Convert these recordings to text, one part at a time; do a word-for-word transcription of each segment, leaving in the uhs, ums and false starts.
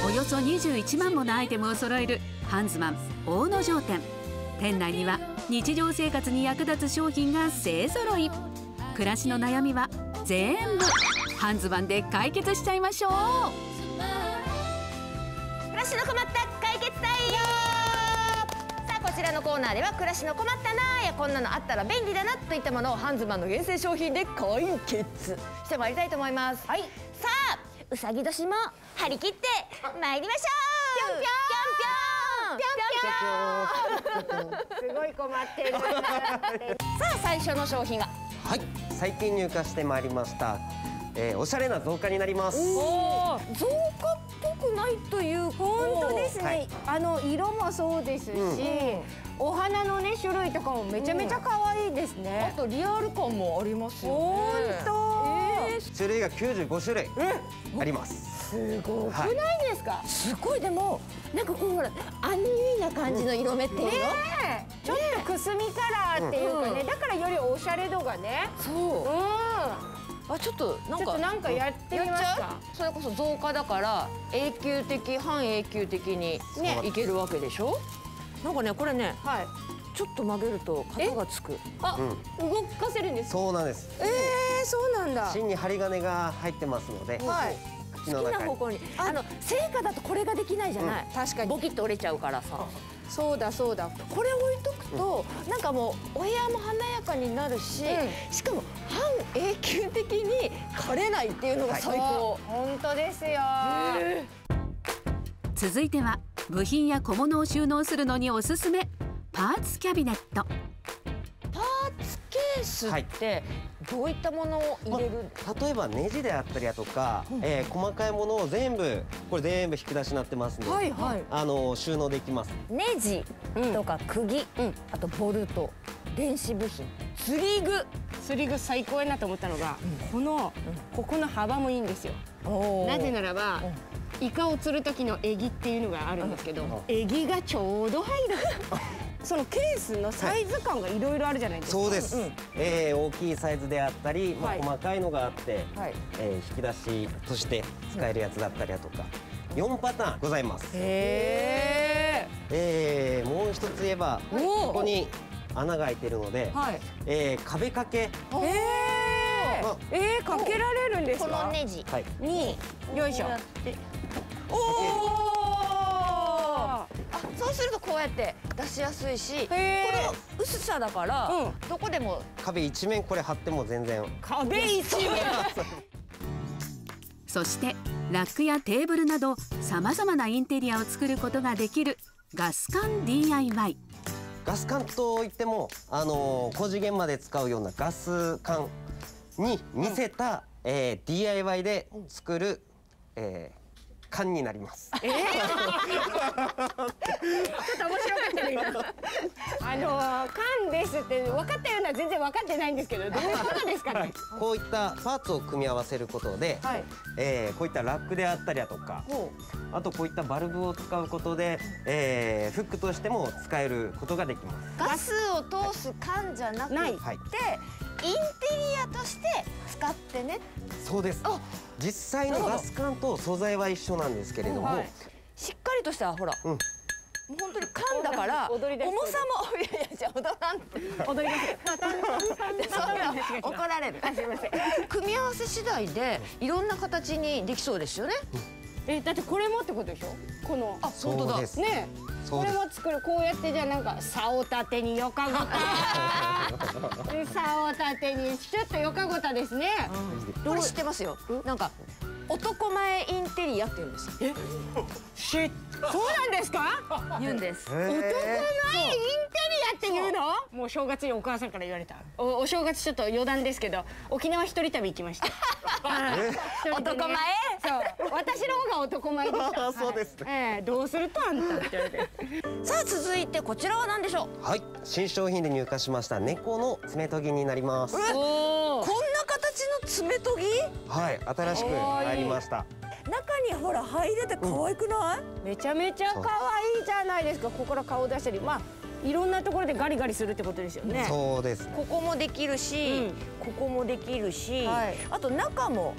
およそにじゅういちまんものアイテムを揃えるハンズマン大野城店。店内には日常生活に役立つ商品が勢ぞろい。暮らしの悩みは全部ハンズマンで解決しちゃいましょう。 暮らしの困った解決隊。さあ、こちらのコーナーでは暮らしの困ったなやこんなのあったら便利だなといったものをハンズマンの厳選商品で解決してまいりたいと思います。はい、さあ、うさぎ年も張り切って参りましょう。ぴょんぴょんぴょんぴょんぴょんぴょん。すごい困ってる。さあ、最初の商品は、 はい、最近入荷してまいりました、えー、おしゃれな造花になります。 おー、造花っぽくないというか、 本当ですね、 はい、 あの色もそうですし、うん、お花のね種類とかもめちゃめちゃ可愛いですね、 うん、あとリアル感もありますよね。 本当、 えー、種類がきゅうじゅうごしゅるいあります。 すごくないですか、はい、 すごい。でもなんかこうほらアニーな感じの色目っていうの、 ね、ちょっとくすみカラーっていうかね、うん、だからよりおしゃれ度がね、 そう、うん、あ、ちょっとなんかちょっとなんかやってみますか。 それこそ造花だから永久的半永久的にねいけるわけでしょ。なんかね、これね、はい、ちょっと曲げると型がつく。 あ、うん、動かせるんですか。 そうなんです。 ええー、そうなんだ。 芯に針金が入ってますので、 はい、 好きな方向に。あの製菓だとこれができないじゃない。うん、確かにボキッと折れちゃうからさ。 そうだそうだ。 これ置いとくと、うん、なんかもうお部屋も華やかになるし、うん、しかも半永久的に枯れないっていうのが最高。はい、 本当ですよ。 続いては部品や小物を収納するのにおすすめ、パーツキャビネット。 パーツケースってどういったものを入れる、 まあ、例えばネジであったりだとか、うん、えー、細かいものを全部これ全部引き出しになってますので、はいはい、あの収納できます。 ネジとか釘、うん、あとボルト、電子部品、釣り具。 釣り具最高やなと思ったのが、うん、この、うん、ここの幅もいいんですよ。なぜならば、うん、イカを釣る時のエギっていうのがあるんですけど、うん、エギがちょうど入る。そのケースのサイズ感がいろいろあるじゃないですか。 そうです、うん、えー、大きいサイズであったり、まあ、細かいのがあって、はい、えー、引き出しとして使えるやつだったりだとか、よんパターンございます。 へー、 えー、もう一つ言えばここに穴が開いてるので、はい、えー、壁掛け。 えー、えー、かけられるんですか。 このネジに、 はい、よいしょ。おお。 そうするとこうやって出しやすいし、この薄さだから、うん、どこでも壁一面これ貼っても全然。 壁一面。 そしてラックやテーブルなどさまざまなインテリアを作ることができるガス管 ディーアイワイ。 ガス管といっても、あのー、工事現場で使うようなガス管に似せた、うん、えー、ディーアイワイ で作る、えー缶になります。えー、ちょっと面白かったね。あの缶ですって分かったような全然分かってないんですけど、どういうことですかね。はい、 こういったパーツを組み合わせることで、はい、えー、こういったラックであったりだとか、あとこういったバルブを使うことで、えー、フックとしても使えることができます。 ガスを通す缶じゃなくて、はい、インテリアとして使ってね。 そうです。実際のガス管と素材は一緒なんですけれども、はい、 しっかりとしたほら、うん、もう本当に缶だから重さもいやいやじゃ踊らんって踊ります怒られる。すみません。組み合わせ次第でいろんな形にできそうですよね。 え、だってこれもってことでしょ。この、 あ、本当だね。 これも作る。こうやってじゃあなんか竿立てによかごた竿立てにちょっとよかごたですね。 これ知ってますよ。なんか男前インテリアって言うんです。え、 し、そうなんですか。 言うんです。 男前インテリアって言うの。もう正月にお母さんから言われた。お、お正月ちょっと余談ですけど、沖縄一人旅行きました。 男前。 そう、私の方が男前でした。 そうですね。ええ、どうするとあんたって言われて。 さあ続いてこちらは何でしょう。 はい、新商品で入荷しました猫の爪研ぎになります。 こんな形の爪研ぎ。 はい、新しく入りました。 中にほら入れて可愛くない？ うん、めちゃめちゃ可愛いじゃないですか。ここから顔出したり、まあいろんなところでガリガリするってことですよね。 そうです。 ここもできるし、うん、ここもできるし、はい、あと中も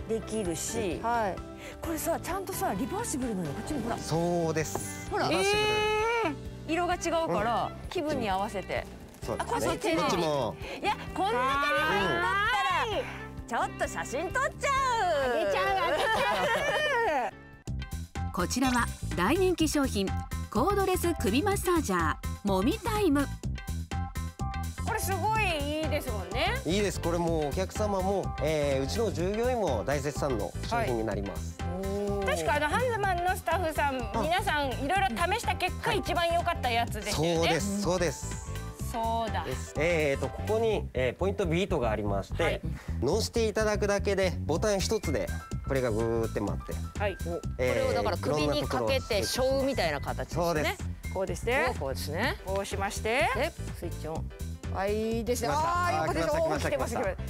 できるし、 はい。 これさちゃんとさリバーシブルなのこっちもほらそうです。 ほらリバーシブルえ色が違うから気分に合わせて、 そうあこれですね。 そっちねこっちもいやこん中に入んだったらちょっと写真撮っちゃうあげちゃうあげちゃう。 こちらは大人気商品コードレス首マッサージャーもみタイム。 これすごいいいですもんね。 いいです。これもうお客様も、えー、うちの従業員も大絶賛の商品になります。 確かあのハンズマンのスタッフさん皆さんいろいろ試した結果一番良かったやつですよね。 そうですそうです。 そうだ。 えーとここに、えー、ポイントビートがありまして、はい、乗せていただくだけでボタン一つでこれがぐーって回って、 はい、 えー、これをだから首にかけてショーみたいな形ですね。 そうです。 こうですね。 こうですね。 こうしましてでスイッチオン。 はいいいですね。ああよかったです。おー来てます来てます。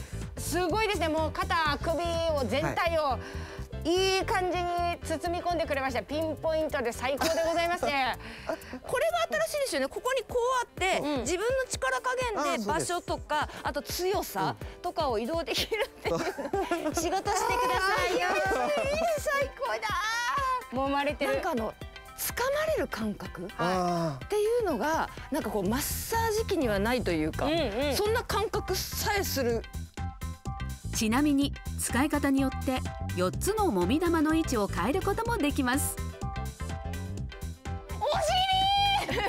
すごいですね。もう肩首を全体を、はい、いい感じに包み込んでくれました。ピンポイントで最高でございますね。 これが新しいですよね。ここにこうあって、うん、自分の力加減で場所とかあと強さとかを移動できるっていう、うん、仕事してくださいよ。いいね最高だ。 もうまれてる。 なんかあの掴まれる感覚っていうのがなんかこうマッサージ機にはないというか、うんうん、そんな感覚さえする。 ちなみに使い方によってよっつのもみ玉の位置を変えることもできます。 お尻もまれ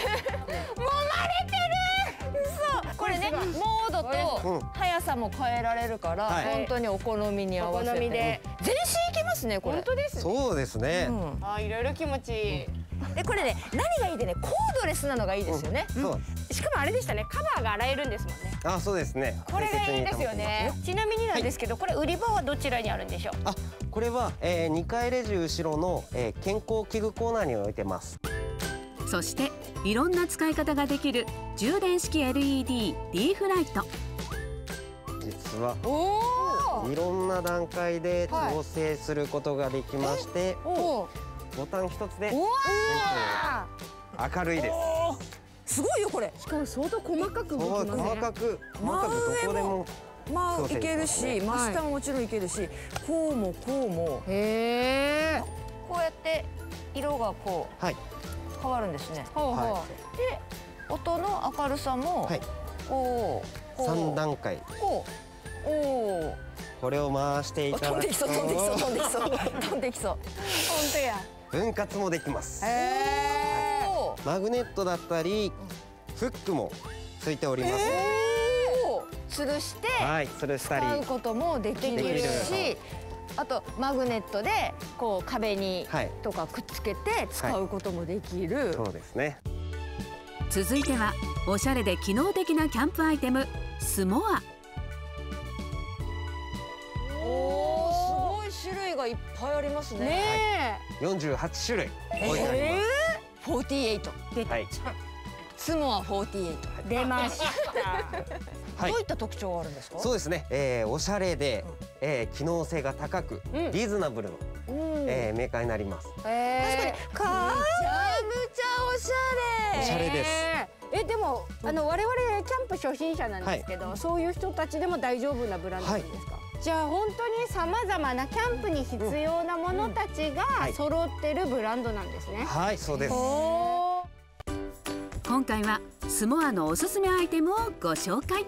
てる。そうこれねモードと速さも変えられるから、はい、本当にお好みに合わせてお好みで全身いけますねこれ。 本当ですね。 そうですね、うん、 あいろいろ気持ちいい。 でこれね何がいいでねコードレスなのがいいですよね、 うん、そうしかもあれでしたねカバーが洗えるんですもんね。 あそうですね。 これがいいですよね。ちなみになんですけど、はい、これ売り場はどちらにあるんでしょう。 あこれは、えー、にかいレジ後ろの、えー、健康器具コーナーに置いてます。 そしていろんな使い方ができる充電式 エルイーディー リーフライト。 実はいろんな段階で調整することができまして、はい、ボタン一つで明るいです。 すごいよこれ。 しかも相当細かく動きますね。 細かく細かくどこでもまあいけるし、真下ももちろんいけるし、こうもこうも。へえ。こうやって色がこう変わるんですね。で音の明るさもこう三段階。 こうおお。 これを回していただくと飛んできそう飛んできそう飛んできそう飛んできそう。本当や。 分割もできます。 へえ。 マグネットだったりフックもついております。 吊るして吊るしたり使うこともできるし、あとマグネットでこう壁にとかくっつけて使うこともできる、はい、 そうですね。 続いてはおしゃれで機能的なキャンプアイテムスモア。 おーすごい種類がいっぱいありますね。ねえ。よんじゅうはち種類置いてあります。 えーフォーティーエイト出た、はい、スモアフォーティーエイト出ましたはい、どういった特徴があるんですか。 そうですね、えー、おしゃれで、えー、機能性が高く、うん、リーズナブルの、うんえー、メーカーになります。 えー、確かにめちゃめちゃおしゃれおしゃれです。 えー、でもあの我々キャンプ初心者なんですけど、はい、そういう人たちでも大丈夫なブランドなんですか。はい、じゃあ本当にさまざまなキャンプに必要なものたちが揃ってるブランドなんですね。 はい、はい、そうです。 今回はスモアのおすすめアイテムをご紹介。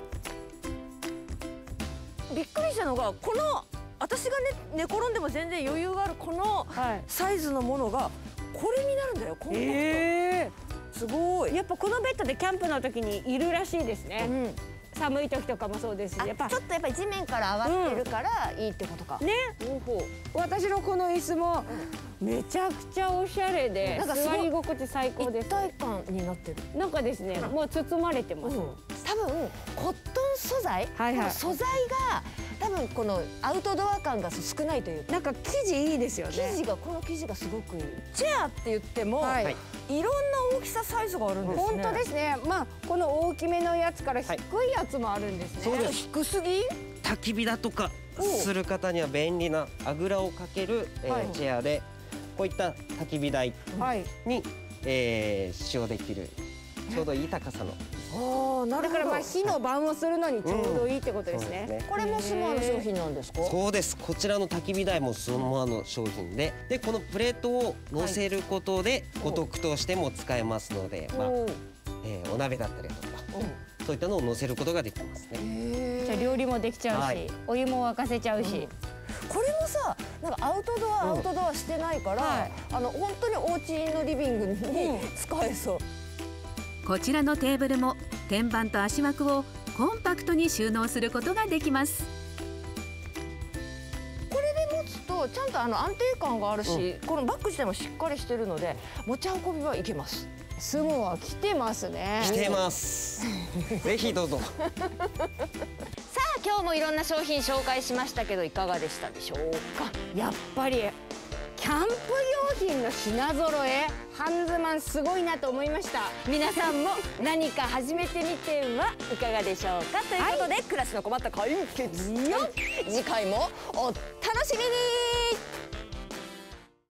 びっくりしたのがこの私が、ね、寝転んでも全然余裕があるこのサイズのものがこれになるんだよ。コンパクト。えー、すごい。 やっぱこのベッドでキャンプの時にいるらしいですね。うん、寒い時とかもそうですし、 やっぱちょっとやっぱり地面から上がってるからいいってことか。 ね。私のこの椅子もめちゃくちゃおしゃれで、なんか座り心地最高です。 一体感になってる。 なんかですね、もう包まれてます。 多分コットン素材、はいはい、素材が多分このアウトドア感が少ないというか、 なんか生地いいですよね。 生地がこの生地がすごくいい。チェアって言っても、はい、いろんな大きさサイズがあるんですね。 本当ですね。まあこの大きめのやつから低いやつもあるんですね。 そうです。 低すぎ？ 焚き火だとかする方には便利なあぐらをかける、えーはい、チェアでこういった焚き火台に、はい、えー、使用できるちょうどいい高さの。 ああ、なるほど。 だからまあ火の番をするのにちょうどいいってことですね。 うんそうですねこれもスモアの商品なんですか？ そうです。こちらの焚き火台もスモアの商品で、でこのプレートを乗せることで五徳としても使えますので、まあ、えーお鍋だったりだとか、そういったのを乗せることができますね。 じゃあ料理もできちゃうし、 はい、 お湯も沸かせちゃうし。 これもさ、なんかアウトドア、アウトドアしてないから、 はい、 あの本当にお家のリビングに使えそう。 こちらのテーブルも天板と足枠をコンパクトに収納することができます。 これで持つとちゃんとあの安定感があるし、このバッグ自体もしっかりしてるので持ち運びはいけます。 スモア来てますね。 来てます。ぜひどうぞ。 さあ今日もいろんな商品紹介しましたけどいかがでしたでしょうか？ やっぱりキャンプ用品の品揃え、ハンズマンすごいなと思いました。 皆さんも何か始めてみてはいかがでしょうか？ということで、暮らしの困った解決よ。次回もお楽しみに。